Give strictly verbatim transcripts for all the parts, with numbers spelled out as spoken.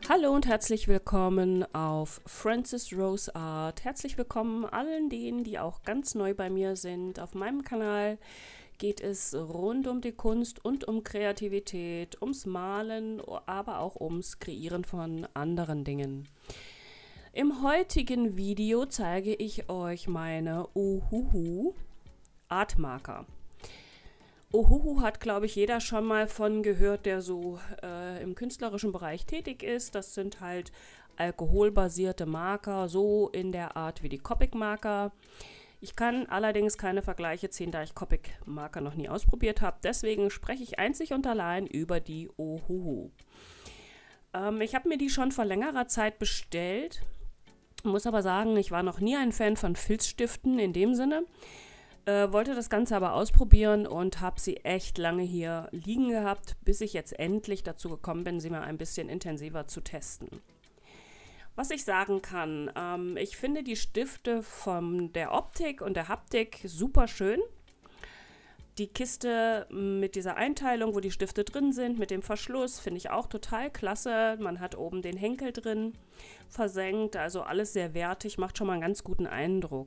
Hallo und herzlich willkommen auf Francis Rose Art. Herzlich willkommen allen denen, die auch ganz neu bei mir sind. Auf meinem Kanal geht es rund um die Kunst und um Kreativität, ums Malen, aber auch ums Kreieren von anderen Dingen. Im heutigen Video zeige ich euch meine Ohuhu Artmarker. Ohuhu hat, glaube ich, jeder schon mal von gehört, der so äh, im künstlerischen Bereich tätig ist. Das sind halt alkoholbasierte Marker, so in der Art wie die Copic-Marker. Ich kann allerdings keine Vergleiche ziehen, da ich Copic-Marker noch nie ausprobiert habe. Deswegen spreche ich einzig und allein über die Ohuhu. Ähm, ich habe mir die schon vor längerer Zeit bestellt, muss aber sagen, ich war noch nie ein Fan von Filzstiften in dem Sinne. Äh, wollte das Ganze aber ausprobieren und habe sie echt lange hier liegen gehabt, bis ich jetzt endlich dazu gekommen bin, sie mal ein bisschen intensiver zu testen. Was ich sagen kann, ähm, ich finde die Stifte von der Optik und der Haptik super schön. Die Kiste mit dieser Einteilung, wo die Stifte drin sind, mit dem Verschluss, finde ich auch total klasse. Man hat oben den Henkel drin versenkt, also alles sehr wertig, macht schon mal einen ganz guten Eindruck.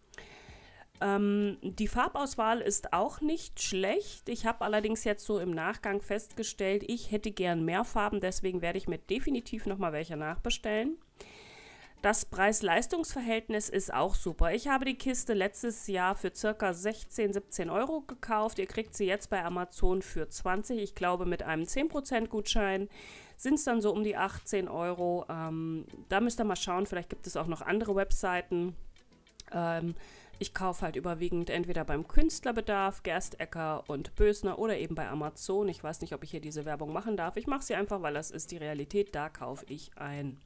Ähm, die Farbauswahl ist auch nicht schlecht. Ich habe allerdings jetzt so im Nachgang festgestellt, ich hätte gern mehr Farben, deswegen werde ich mir definitiv nochmal welche nachbestellen. Das Preis-Leistungs-Verhältnis ist auch super. Ich habe die Kiste letztes Jahr für ca. sechzehn, siebzehn Euro gekauft. Ihr kriegt sie jetzt bei Amazon für zwanzig. Ich glaube, mit einem zehn Prozent Gutschein sind es dann so um die achtzehn Euro. Ähm, da müsst ihr mal schauen, vielleicht gibt es auch noch andere Webseiten. Ähm, Ich kaufe halt überwiegend entweder beim Künstlerbedarf, Gerstecker und Bösner oder eben bei Amazon. Ich weiß nicht, ob ich hier diese Werbung machen darf. Ich mache sie einfach, weil das ist die Realität. Da kaufe ich ein.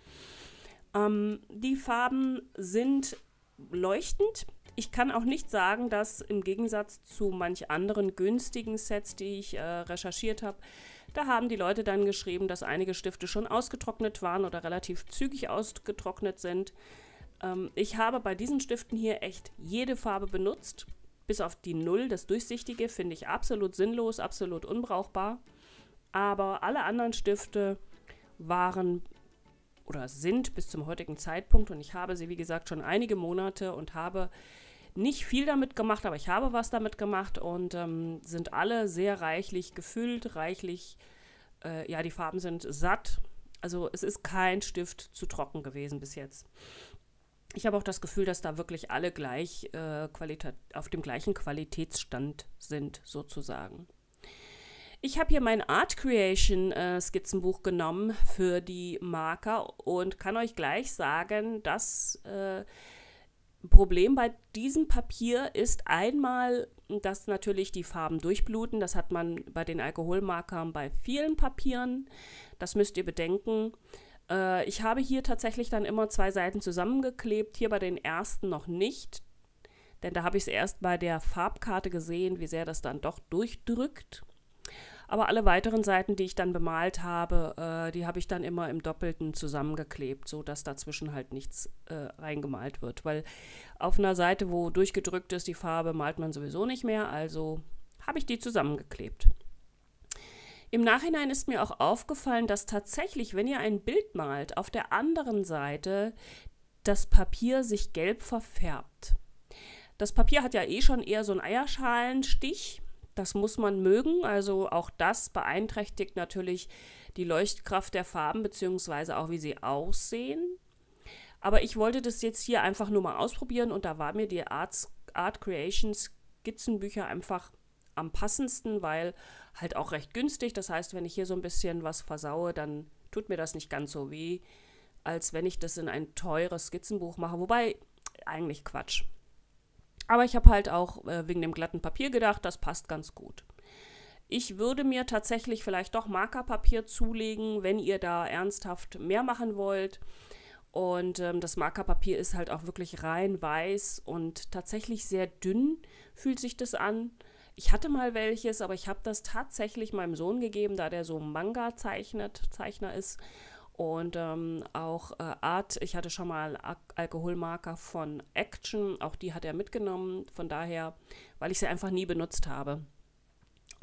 Ähm, die Farben sind leuchtend. Ich kann auch nicht sagen, dass im Gegensatz zu manch anderen günstigen Sets, die ich äh, recherchiert habe, da haben die Leute dann geschrieben, dass einige Stifte schon ausgetrocknet waren oder relativ zügig ausgetrocknet sind. Ich habe bei diesen Stiften hier echt jede Farbe benutzt, bis auf die Null, das Durchsichtige, finde ich absolut sinnlos, absolut unbrauchbar. Aber alle anderen Stifte waren oder sind bis zum heutigen Zeitpunkt, und ich habe sie, wie gesagt, schon einige Monate und habe nicht viel damit gemacht, aber ich habe was damit gemacht und ähm, sind alle sehr reichlich gefüllt, reichlich, äh, ja, die Farben sind satt. Also es ist kein Stift zu trocken gewesen bis jetzt. Ich habe auch das Gefühl, dass da wirklich alle gleich äh, Qualität, auf dem gleichen Qualitätsstand sind, sozusagen. Ich habe hier mein Art Creation äh, Skizzenbuch genommen für die Marker und kann euch gleich sagen, das äh, Problem bei diesem Papier ist einmal, dass natürlich die Farben durchbluten. Das hat man bei den Alkoholmarkern bei vielen Papieren. Das müsst ihr bedenken. Ich habe hier tatsächlich dann immer zwei Seiten zusammengeklebt, hier bei den ersten noch nicht, denn da habe ich es erst bei der Farbkarte gesehen, wie sehr das dann doch durchdrückt. Aber alle weiteren Seiten, die ich dann bemalt habe, äh, die habe ich dann immer im Doppelten zusammengeklebt, sodass dazwischen halt nichts äh, reingemalt wird, weil auf einer Seite, wo durchgedrückt ist die Farbe, malt man sowieso nicht mehr, also habe ich die zusammengeklebt. Im Nachhinein ist mir auch aufgefallen, dass tatsächlich, wenn ihr ein Bild malt, auf der anderen Seite das Papier sich gelb verfärbt. Das Papier hat ja eh schon eher so einen Eierschalenstich. Das muss man mögen. Also auch das beeinträchtigt natürlich die Leuchtkraft der Farben bzw. auch wie sie aussehen. Aber ich wollte das jetzt hier einfach nur mal ausprobieren und da war mir die Art, Art Creation Skizzenbücher einfach am passendsten, weil halt auch recht günstig. Das heißt, wenn ich hier so ein bisschen was versaue, dann tut mir das nicht ganz so weh, als wenn ich das in ein teures Skizzenbuch mache. Wobei, eigentlich Quatsch. Aber ich habe halt auch äh, wegen dem glatten Papier gedacht, das passt ganz gut. Ich würde mir tatsächlich vielleicht doch Markerpapier zulegen, wenn ihr da ernsthaft mehr machen wollt. Und ähm, das Markerpapier ist halt auch wirklich rein weiß und tatsächlich sehr dünn fühlt sich das an. Ich hatte mal welches, aber ich habe das tatsächlich meinem Sohn gegeben, da der so Manga zeichnet, Zeichner ist. Und ähm, auch äh, Art, ich hatte schon mal Al- Alkoholmarker von Action, auch die hat er mitgenommen. Von daher, weil ich sie einfach nie benutzt habe.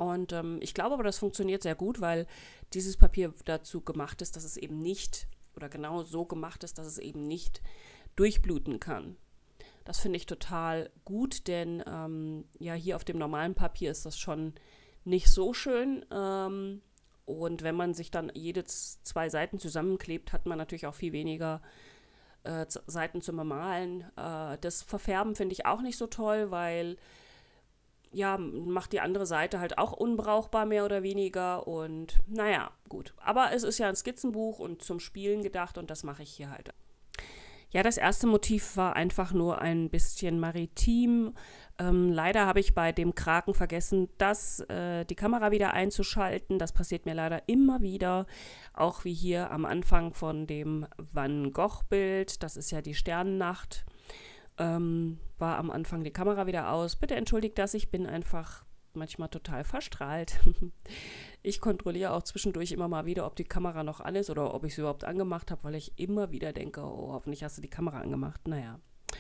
Und ähm, ich glaube aber, das funktioniert sehr gut, weil dieses Papier dazu gemacht ist, dass es eben nicht, oder genau so gemacht ist, dass es eben nicht durchbluten kann. Das finde ich total gut, denn ähm, ja, hier auf dem normalen Papier ist das schon nicht so schön. Ähm, und wenn man sich dann jede zwei Seiten zusammenklebt, hat man natürlich auch viel weniger äh, Seiten zum Bemalen. Äh, das Verfärben finde ich auch nicht so toll, weil ja, macht die andere Seite halt auch unbrauchbar, mehr oder weniger. Und naja, gut. Aber es ist ja ein Skizzenbuch und zum Spielen gedacht und das mache ich hier halt. Ja, das erste Motiv war einfach nur ein bisschen maritim. Ähm, leider habe ich bei dem Kraken vergessen, das, äh, die Kamera wieder einzuschalten. Das passiert mir leider immer wieder. Auch wie hier am Anfang von dem Van Gogh-Bild. Das ist ja die Sternennacht. Ähm, war am Anfang die Kamera wieder aus. Bitte entschuldigt das, ich bin einfach manchmal total verstrahlt. Ich kontrolliere auch zwischendurch immer mal wieder, ob die Kamera noch an ist oder ob ich sie überhaupt angemacht habe, weil ich immer wieder denke, oh, hoffentlich hast du die Kamera angemacht. Naja.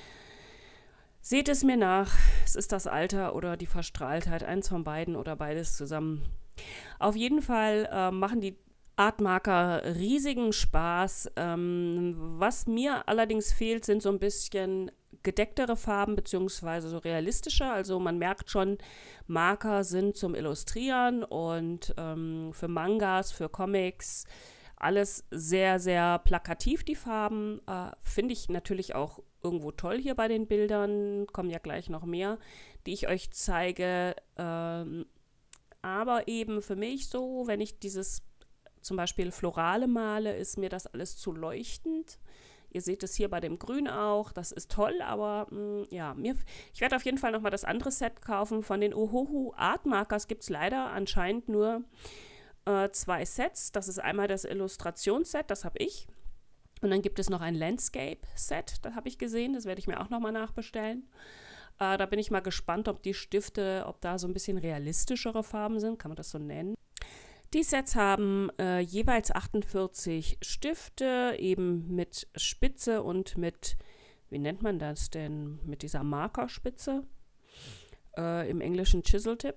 Seht es mir nach, es ist das Alter oder die Verstrahltheit, eins von beiden oder beides zusammen. Auf jeden Fall äh, machen die Artmarker riesigen Spaß. Ähm, was mir allerdings fehlt, sind so ein bisschen gedecktere Farben beziehungsweise so realistische. Also man merkt schon, Marker sind zum Illustrieren und ähm, für Mangas, für Comics, alles sehr, sehr plakativ, die Farben. Äh, finde ich natürlich auch irgendwo toll hier bei den Bildern. Kommen ja gleich noch mehr, die ich euch zeige. Ähm, aber eben für mich so, wenn ich dieses zum Beispiel Florale male, ist mir das alles zu leuchtend. Ihr seht es hier bei dem Grün auch, das ist toll, aber mh, ja, mir, ich werde auf jeden Fall nochmal das andere Set kaufen. Von den Ohuhu Art Markers gibt es leider anscheinend nur äh, zwei Sets. Das ist einmal das Illustrationsset, das habe ich. Und dann gibt es noch ein Landscape-Set, das habe ich gesehen, das werde ich mir auch nochmal nachbestellen. Äh, da bin ich mal gespannt, ob die Stifte, ob da so ein bisschen realistischere Farben sind, kann man das so nennen. Die Sets haben äh, jeweils achtundvierzig Stifte, eben mit Spitze und mit, wie nennt man das denn, mit dieser Markerspitze, äh, im Englischen Chisel Tip.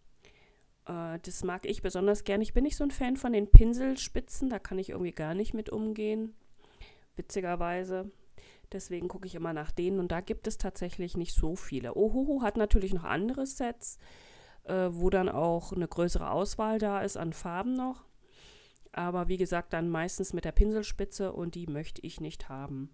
Äh, das mag ich besonders gern. Ich bin nicht so ein Fan von den Pinselspitzen, da kann ich irgendwie gar nicht mit umgehen, witzigerweise. Deswegen gucke ich immer nach denen und da gibt es tatsächlich nicht so viele. Ohuhu hat natürlich noch andere Sets, wo dann auch eine größere Auswahl da ist an Farben noch. Aber wie gesagt, dann meistens mit der Pinselspitze und die möchte ich nicht haben.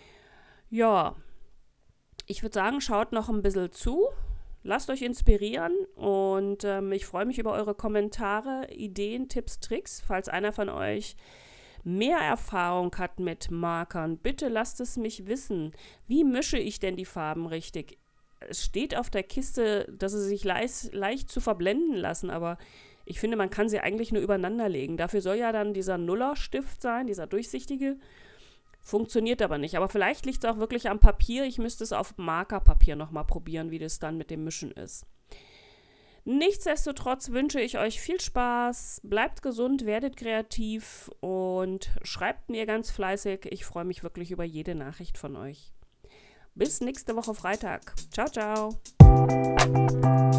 Ja, ich würde sagen, schaut noch ein bisschen zu. Lasst euch inspirieren und ähm, ich freue mich über eure Kommentare, Ideen, Tipps, Tricks. Falls einer von euch mehr Erfahrung hat mit Markern, bitte lasst es mich wissen. Wie mische ich denn die Farben richtig? Es steht auf der Kiste, dass sie sich leicht, leicht zu verblenden lassen, aber ich finde, man kann sie eigentlich nur übereinander legen. Dafür soll ja dann dieser Nullerstift sein, dieser durchsichtige. Funktioniert aber nicht. Aber vielleicht liegt es auch wirklich am Papier. Ich müsste es auf Markerpapier nochmal probieren, wie das dann mit dem Mischen ist. Nichtsdestotrotz wünsche ich euch viel Spaß, bleibt gesund, werdet kreativ und schreibt mir ganz fleißig. Ich freue mich wirklich über jede Nachricht von euch. Bis nächste Woche Freitag. Ciao, ciao.